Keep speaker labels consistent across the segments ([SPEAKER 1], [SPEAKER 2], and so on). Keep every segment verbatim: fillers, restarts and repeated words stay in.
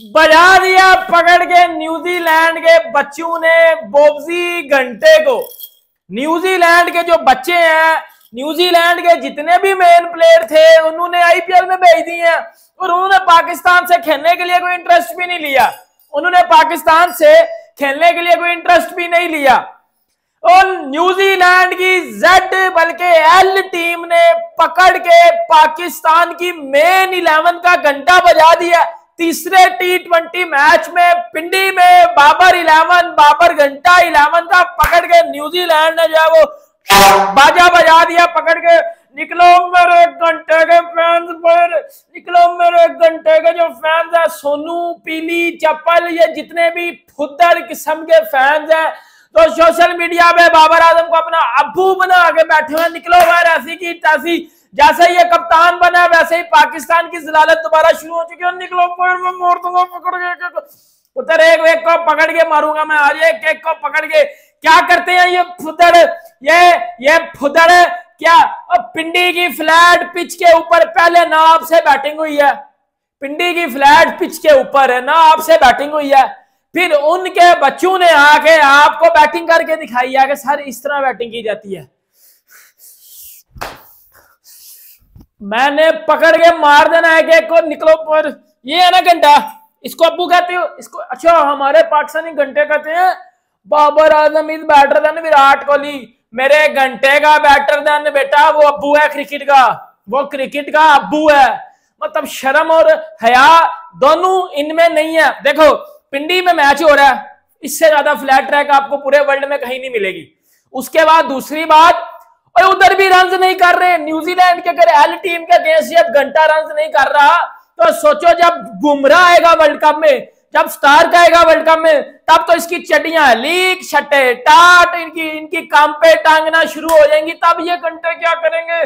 [SPEAKER 1] बजा दिया पकड़ के न्यूजीलैंड के बच्चों ने बोब्जी घंटे को। न्यूजीलैंड के जो बच्चे हैं, न्यूजीलैंड के जितने भी मेन प्लेयर थे उन्होंने आईपीएल में भेज दिए हैं और उन्होंने पाकिस्तान से खेलने के लिए कोई इंटरेस्ट भी नहीं लिया। उन्होंने पाकिस्तान से खेलने के लिए कोई इंटरेस्ट भी नहीं लिया और न्यूजीलैंड की जेड बल्कि एल टीम ने पकड़ के पाकिस्तान की मेन इलेवन का घंटा बजा दिया। तीसरे टी ट्वेंटी मैच में पिंडी में बाबर इलेवन बाबर घंटा इलेवन का पकड़ के न्यूजीलैंड ने जो है वो बाजा बजा दिया पकड़ के। निकलो मेरे घंटे के फैंस, पर निकलो मेरे घंटे के जो फैंस है, सोनू पीली चप्पल, ये जितने भी फुद्दर किस्म के फैंस है तो सोशल मीडिया पे बाबर आजम को अपना अब्बू बना के बैठे हुए। निकलो यार, ऐसी की तैसी, जैसे ये कप्तान बना वैसे ही पाकिस्तान की जलालत दोबारा शुरू हो चुकी है। निकलो मैं मोड़ दूंगा पकड़ के, उधर एक एक को पकड़ के मारूंगा मैं आज, एक एक को पकड़ के। क्या करते हैं ये फुदड़, ये ये फुदड़ क्या पिंडी की फ्लैट पिच के ऊपर पहले ना आपसे बैटिंग हुई है, पिंडी की फ्लैट पिच के ऊपर है ना आपसे बैटिंग हुई है, फिर उनके बच्चों ने आके आपको बैटिंग करके दिखाई है कि सर इस तरह बैटिंग की जाती है। मैंने पकड़ के मार देना है कि को निकलो पर। ये है ना घंटा, इसको अब्बू कहते हो इसको? अच्छा, हमारे पाकिस्तानी घंटे कहते हैं Babar Azam is better than Virat Kohli. मेरे घंटे का बैटर देन बेटा वो अब्बू है क्रिकेट का, वो क्रिकेट का अब्बू है। मतलब शर्म और हया दोनों इनमें नहीं है। देखो पिंडी में मैच हो रहा है, इससे ज्यादा फ्लैट ट्रैक आपको पूरे वर्ल्ड में कहीं नहीं मिलेगी। उसके बाद दूसरी बात, और उधर भी रन नहीं कर रहे न्यूजीलैंड के। अगर एल टीम के अगेंस्ट जब घंटा रन नहीं कर रहा तो सोचो जब बुमराह आएगा वर्ल्ड कप में, जब स्टार्क आएगा वर्ल्ड कप में, तब तो इसकी चटियां लीक छटे टाट इनकी इनकी काम पे टांगना शुरू हो जाएंगी। तब ये घंटे क्या करेंगे?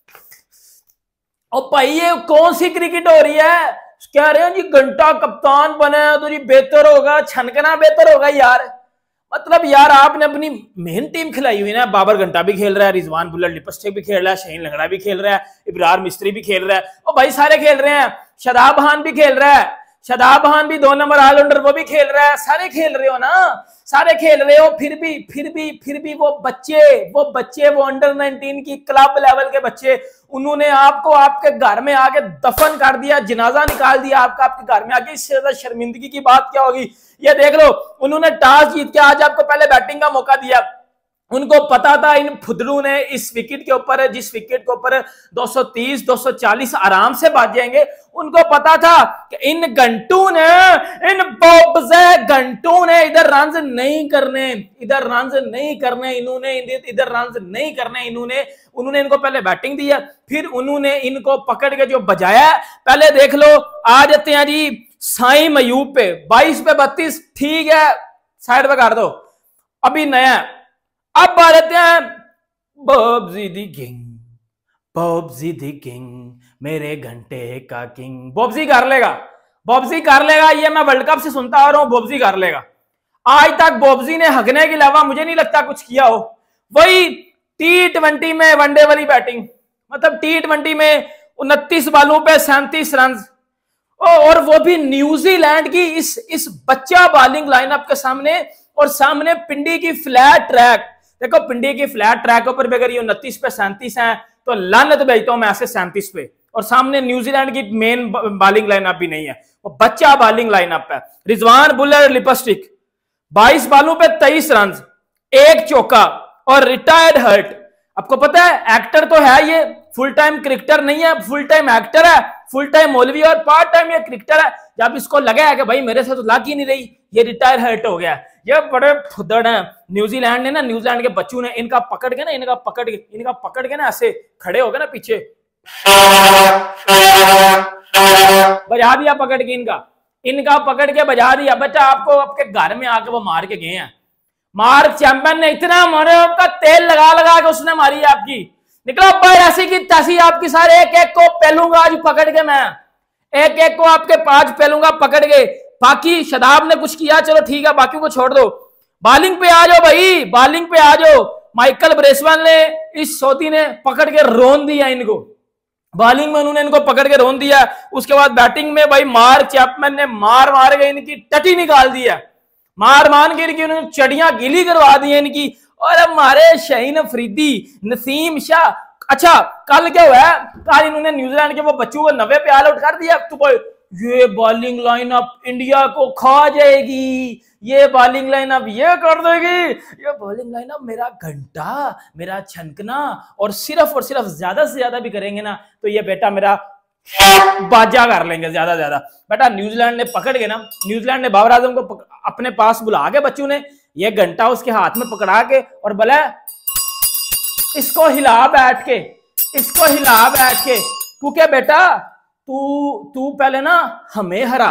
[SPEAKER 1] और भाई ये कौन सी क्रिकेट हो रही है? कह रहे हैं जी घंटा कप्तान बना तो जी बेहतर होगा, छनकना बेहतर होगा यार। मतलब यार आपने अपनी मेन टीम खिलाई हुई ना। बाबर घंटा भी खेल रहा है, रिजवान बुल्लर लिपस्टिक भी खेल रहा है, शहीन लंगड़ा भी खेल रहा है, इब्रार मिस्त्री भी खेल रहा है, और भाई सारे खेल रहे हैं। शादाब खान भी खेल रहा है, शादाब खान भी दो नंबर ऑलराउंडर वो भी खेल रहा है। सारे खेल रहे हो ना, सारे खेल रहे हो। फिर भी फिर भी फिर भी वो बच्चे वो बच्चे वो अंडर नाइनटीन की क्लब लेवल के बच्चे, उन्होंने आपको आपके घर में आके दफन कर दिया, जनाजा निकाल दिया आपका आपके घर में आके। इससे ज्यादा शर्मिंदगी की बात क्या होगी? ये देख लो, उन्होंने टॉस जीत के आज आपको पहले बैटिंग का मौका दिया। उनको पता था इन फुदड़ू ने इस विकेट के ऊपर, जिस विकेट के ऊपर दो सौ तीस दो सौ चालीस आराम से बाज जाएंगे, उनको पता था कि इन घंटों ने, इन बोब्जे घंटों ने इधर रन नहीं करने, इधर रन नहीं करने इन्होंने, इधर रन नहीं करने इन्होंने। उन्होंने इनको पहले बैटिंग दिया, फिर उन्होंने इनको पकड़ के जो बजाया। पहले देख लो, आ जाते हैं जी साई मयूब पे, बाईस पे बत्तीस, ठीक है साइड पे कर दो, अभी नया। अब आ जाते हैं बोब्जी दी किंग, बोब्जी दी किंग, मेरे घंटे का किंग। बोब्जी कर लेगा, बोब्जी कर लेगा, ये मैं वर्ल्ड कप से सुनता आ रहा हूं, बोब्जी कर लेगा। आज तक बोब्जी ने हगने के अलावा मुझे नहीं लगता कुछ किया हो। वही टी ट्वेंटी में वनडे वाली बैटिंग, मतलब टी ट्वेंटी में उनतीस बालों पे सैंतीस रन, और वो भी न्यूजीलैंड की इस इस बच्चा बॉलिंग लाइनअप के सामने, और सामने पिंडी की फ्लैट ट्रैक। देखो पिंडी की फ्लैट ट्रैक पर भी अगर ये उनतीस पे सैंतीस है तो लानत भेजता हूं मैं ऐसे सैंतीस पे, और सामने न्यूजीलैंड की मेन बॉलिंग लाइनअप भी नहीं है, वो बच्चा बॉलिंग लाइनअप है। रिजवान बुल्लर लिपस्टिक बाईस बालों पे तेईस रन, एक चौका और रिटायर्ड हर्ट। आपको पता है एक्टर तो है ये, फुल टाइम क्रिकेटर नहीं है, फुल टाइम एक्टर है, फुल टाइम मौलवी और पार्ट टाइम ये क्रिकेटर है। जब इसको लगा है कि भाई मेरे से तो लाग ही नहीं रही, ये रिटायर हर्ट हो गया। ये बड़े फुदड़ हैं न्यूजीलैंड ने ना, न्यूजीलैंड के बच्चों ने इनका पकड़ के ना, इनका पकड़ के इनका पकड़ के ना ऐसे खड़े हो गए ना पीछे, बजा दिया पकड़ के, इनका इनका पकड़ के बजा दिया। बच्चा आपको आपके घर में आके वो मार के गए हैं। मार्क चैंपियन ने इतना मारे, आपका तेल लगा लगा के उसने मारी है आपकी। निकलो भाई, ऐसी की तैसी आपकी सारे, एक एक को पेलूंगा आज पकड़ के, मैं एक एक को आपके पांच पेलूंगा पकड़ के। बाकी शदाब ने कुछ किया चलो ठीक है, बाकी को छोड़ दो। बॉलिंग पे आ जाओ भाई, बॉलिंग पे आ जाओ। माइकल ब्रेसवेल ने, इस सऊदी ने पकड़ के रोन दिया इनको, बॉलिंग में उन्होंने इनको पकड़ के रोन दिया। उसके बाद बैटिंग में भाई मार्क चैपमैन ने मार मार के इनकी टटी निकाल दिया, मार मार के इनकी उन्होंने चड़ियां गीली करवा दी इनकी। और हमारे शाहीन अफरीदी, नसीम शाह, अच्छा कल क्या हुआ है, कल इन्होंने न्यूजीलैंड के वो बच्चों को नब्बे पे ऑल आउट कर दिया। तो भाई ये बॉलिंग लाइनअप इंडिया को खा जाएगी, ये बॉलिंग लाइनअप ये कर देगी, ये बॉलिंग लाइनअप मेरा घंटा, मेरा छनकना, और सिर्फ और सिर्फ ज्यादा से ज्यादा भी करेंगे ना तो ये बेटा मेरा बाजा कर लेंगे ज्यादा ज्यादा। बेटा न्यूजीलैंड ने पकड़ के ना, न्यूजीलैंड ने बाबर आजम को अपने पास बुला के बच्चों ने ये घंटा उसके हाथ में पकड़ा के और बोला इसको हिला बैठ के, इसको हिला बैठ के, क्योंकि बेटा तू तू पहले ना हमें हरा,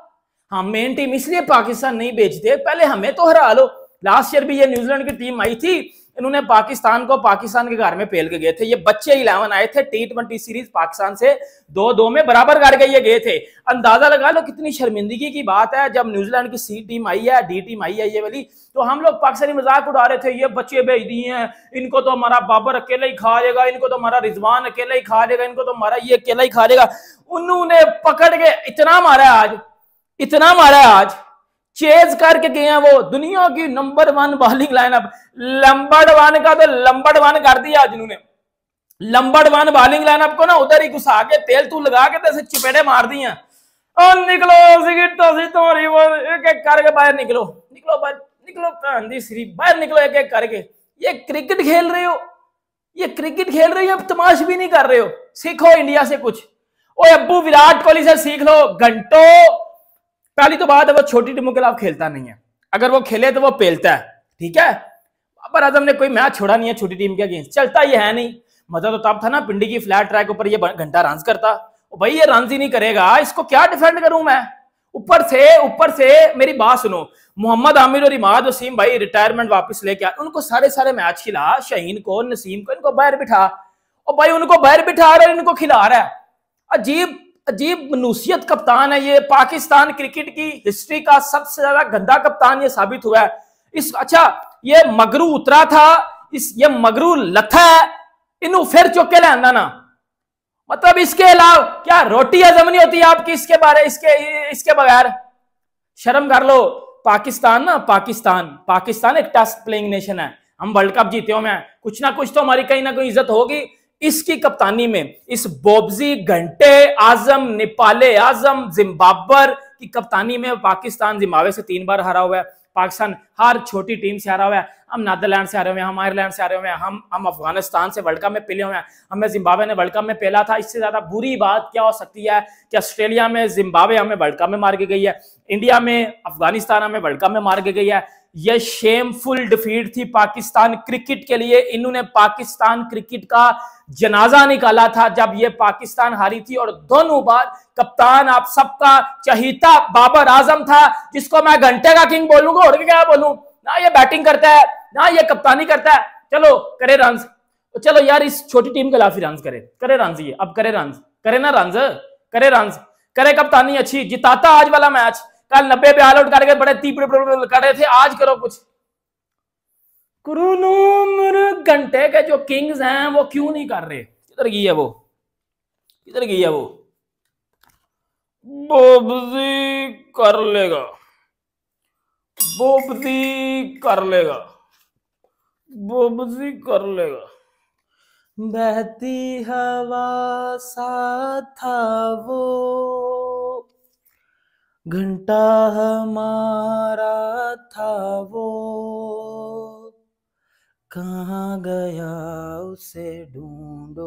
[SPEAKER 1] हम मेन टीम इसलिए पाकिस्तान नहीं भेजते, पहले हमें तो हरा लो। लास्ट ईयर भी ये न्यूजीलैंड की टीम आई थी, इन्होंने पाकिस्तान को पाकिस्तान के घर में पेल के गए थे। ये बच्चे इलेवन आए थे टी ट्वेंटी सीरीज पाकिस्तान से दो दो में बराबर करके ये गए थे। अंदाजा लगा लो कितनी शर्मिंदगी की बात है, जब न्यूजीलैंड की सी टीम आई है, डी टीम आई है ये वाली, तो हम लोग पाकिस्तानी मजाक उड़ा रहे थे, ये बच्चे भेज दिए हैं, इनको तो हमारा बाबर अकेला ही खा लेगा, इनको तो हमारा रिजवान अकेला ही खा लेगा, इनको तो हमारा ये अकेला ही खा लेगा। उन्होंने पकड़ के इतना मारा आज, इतना मारा आज, चेज करके गए हैं वो दुनिया की नंबर वन बॉलिंग लाइनअप, लंबड़ वन का तो लंबड़ वन कर दिया आज इन्होंने। लंबड़ वन बॉलिंग लाइनअप को ना उधर ही घुसा के तेल तू लगा के तो चपेड़े मार दी हैं। और निकलो सिगरेट तो सी तुम्हारी वो एक एक करके बाहर निकलो, निकलो बाहर निकलो, कांदी श्री बाहर निकलो एक एक करके। ये क्रिकेट खेल रहे हो, ये क्रिकेट खेल रहे हो, अब तमाश भी नहीं कर रहे हो। सीखो इंडिया से कुछ। ओ अब्बू विराट कोहली से सीख लो। घंटों पहली तो बात है वो छोटी टीमों के खिलाफ खेलता नहीं है, अगर वो खेले तो वो पेलता है, ठीक है। बाबर आजम ने कोई मैच छोड़ा नहीं है छोटी टीम के अगेंस्ट, चलता ये है नहीं। मजा तो तब था ना पिंडी की फ्लैट ट्रैक ऊपर ये घंटा रन करता। भाई ये रन ही नहीं करेगा, इसको क्या डिफेंड करूं मैं। ऊपर से ऊपर से मेरी बात सुनो, मोहम्मद आमिर और इमाद वसीम भाई रिटायरमेंट वापस लेके आ, उनको सारे सारे मैच खिला, शाहीन को, नसीम को, इनको बाहर बिठा, और भाई उनको बाहर बिठा रहा है, इनको खिला रहा है। अजीब अजीब मनुसियत कप्तान है ये। पाकिस्तान क्रिकेट की हिस्ट्री का सबसे ज्यादा गंदा कप्तान ये साबित हुआ है। इस अच्छा ये मगरू उतरा था, इस ये मगरू लथा है, इन्हू फिर चुक के लाना ना, मतलब इसके अलावा क्या रोटी हजम नहीं होती आपकी इसके बारे इसके इसके बगैर। शर्म कर लो। पाकिस्तान ना पाकिस्तान पाकिस्तान एक टेस्ट प्लेइंग नेशन है, हम वर्ल्ड कप जीते हुए हैं, कुछ ना कुछ तो हमारी कहीं ना कहीं इज्जत होगी। इसकी कप्तानी में, इस बोबजी घंटे आजम, नेपाले आजम, जिम्बाब्वर की कप्तानी में पाकिस्तान जिम्बाब्वे से तीन बार हारा हुआ है। पाकिस्तान हर छोटी टीम से हारा हुआ है। हम नीदरलैंड से हारे हुए हैं, हम आयरलैंड से हारे हुए हैं, हम हम अफगानिस्तान से वर्ल्ड कप में पेले हुए हैं, हमें जिम्बाब्वे ने वर्ल्ड कप में पेला था। इससे ज्यादा बुरी बात क्या हो सकती है कि ऑस्ट्रेलिया में जिम्बाब्वे हमें वर्ल्ड कप में मार के गई है, इंडिया में अफगानिस्तान हमें वर्ल्ड कप में मार के गई है। यह शेमफुल डिफीट थी पाकिस्तान क्रिकेट के लिए। इन्होंने पाकिस्तान क्रिकेट का जनाजा निकाला था जब ये पाकिस्तान हारी थी, और दोनों बार कप्तान आप सबका चहीता बाबर आजम था, जिसको मैं घंटे का किंग बोलूंगा और क्या बोलूं। ना ये बैटिंग करता है ना ये कप्तानी करता है। चलो करे रन, चलो यार इस छोटी टीम के खिलाफ ही रन करे करे रन ये अब करे रन करे ना रन करे रन करे कप्तानी अच्छी, जिताता आज वाला मैच। कल नब्बे पे ऑल आउट करके बड़े तीव्र कर रहे थे, आज करो कुछ। घंटे के जो किंग्स हैं वो क्यों नहीं कर रहे? किधर गई है वो, किधर गई है वो? बोबजी कर लेगा, बोबजी कर लेगा, बोबजी कर लेगा। बहती हवा सा था वो, घंटा हमारा था वो, कहाँ गया उसे ढूंढो,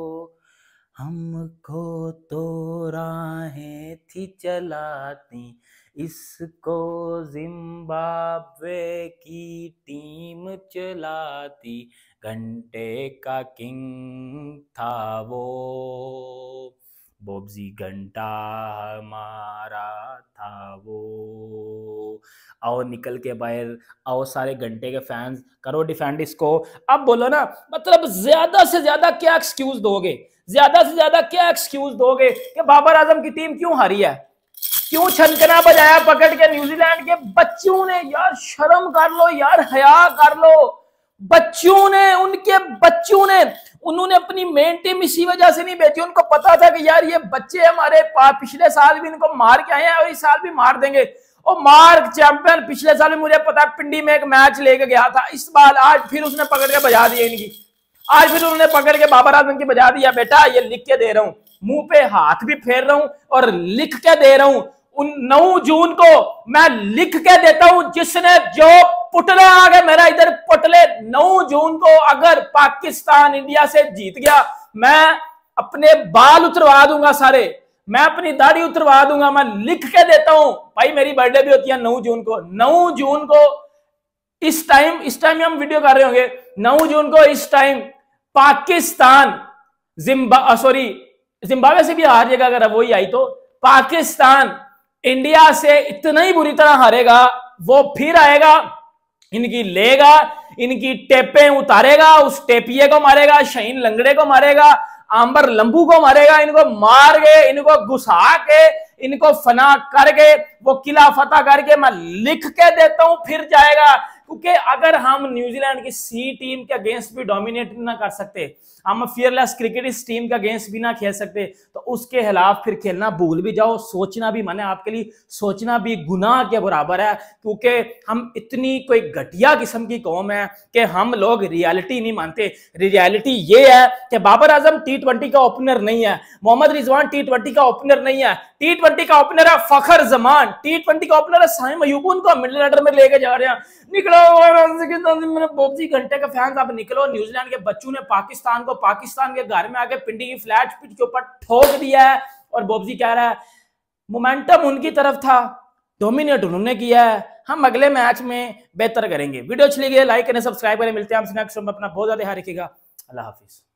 [SPEAKER 1] हमको तो राहें थी चलाती, इसको जिम्बाब्वे की टीम चलाती, घंटे का किंग था वो, बोबजी घंटा हमारा था वो। आओ निकल के बाहर आओ, सारे घंटे के फैंस, करो डिफेंड इसको। अब बोलो ना, मतलब ज्यादा से ज्यादा क्या एक्सक्यूज दोगे, ज्यादा से ज्यादा क्या एक्सक्यूज दोगे कि बाबर आजम की टीम क्यों हारी है, क्यों छनकना बजाया पकड़ के न्यूजीलैंड के बच्चों ने? यार शर्म कर लो यार, हया कर लो। बच्चों ने, उनके बच्चों ने उन्होंने अपनी मेन टीम इसी वजह से नहीं भेजी, उनको पता था कि यार ये बच्चे हमारे पिछले साल भी इनको मार के आए हैं और इस साल भी मार देंगे। और मार्क चैंपियन पिछले साल भी मुझे पता है पिंडी में एक मैच लेके गया था, इस बार आज फिर उसने पकड़ के बजा दिया इनकी, आज फिर उन्होंने पकड़ के बाबर आजम की बजा दिया। बेटा ये लिख के दे रहा हूं, मुंह पे हाथ भी फेर रहा हूं और लिख के दे रहा हूं, उन नौ जून को मैं लिख के देता हूं, जिसने जो पुटले आ गए मेरा इधर पुटले, नौ जून को अगर पाकिस्तान इंडिया से जीत गया मैं अपने बाल उतरवा दूंगा सारे, मैं अपनी दाढ़ी उतरवा दूंगा, मैं लिख के देता हूं। भाई मेरी बर्थडे भी होती है नौ जून को, नौ जून को इस टाइम इस टाइम हम वीडियो कर रहे होंगे, नौ जून को इस टाइम पाकिस्तान जिम्बा सॉरी जिम्बाब्वे से भी हार जाएगा, अगर वही आई तो पाकिस्तान इंडिया से इतना ही बुरी तरह हारेगा, वो फिर आएगा, इनकी लेगा, इनकी टेपें उतारेगा, उस टेपिए को मारेगा, शहीन लंगड़े को मारेगा, आंबर लंबू को मारेगा, इनको मार के, इनको घुसा के, इनको फना करके, वो किला फतह करके मैं लिख के देता हूं फिर जाएगा। क्योंकि अगर हम न्यूजीलैंड की सी टीम के अगेंस्ट भी डोमिनेट ना कर सकते, हम फियरलेस क्रिकेट इस टीम के अगेंस्ट भी ना खेल सकते, तो उसके खिलाफ फिर खेलना भूल भी जाओ, सोचना भी माने आपके लिए सोचना भी गुनाह के बराबर है। क्योंकि हम इतनी कोई घटिया किस्म की कौम है कि हम लोग रियलिटी नहीं मानते। रियलिटी ये है कि बाबर आजम टी ट्वेंटी का ओपनर नहीं है, मोहम्मद रिजवान टी ट्वेंटी का ओपनर नहीं है, टी ट्वेंटी का ओपनर है फखर जमान, टी ट्वेंटी का ओपनर है साइम अयूब, उनको मिडिल ऑर्डर में लेके जा रहे हैं। निकलो बोबजी घंटे का फैंस, अब निकलो। न्यूजीलैंड के बच्चों ने पाकिस्तान को पाकिस्तान के घर में आके पिंडी की फ्लैट पिच के ऊपर ठोक दिया है, और बोबजी कह रहा है मोमेंटम उनकी तरफ था, डोमिनेट उन्होंने किया है, हम अगले मैच में बेहतर करेंगे। वीडियो अच्छी लगी है लाइक करें, सब्सक्राइब करें, मिलते हैं आपसे नेक्स्ट में, अपना बहुत ज्यादा ध्यान रखिएगा, अल्लाह हाफिज।